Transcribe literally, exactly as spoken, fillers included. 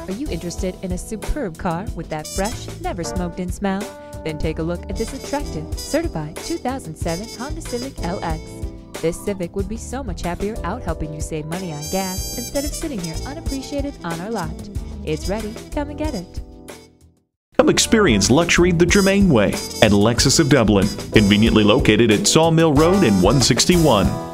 Are you interested in a superb car with that fresh, never smoked in smell? Then take a look at this attractive, certified two thousand seven Honda Civic L X. This Civic would be so much happier out helping you save money on gas instead of sitting here unappreciated on our lot. It's ready. Come and get it. Come experience luxury the Germain way at Lexus of Dublin, conveniently located at Sawmill Road and one sixty-one.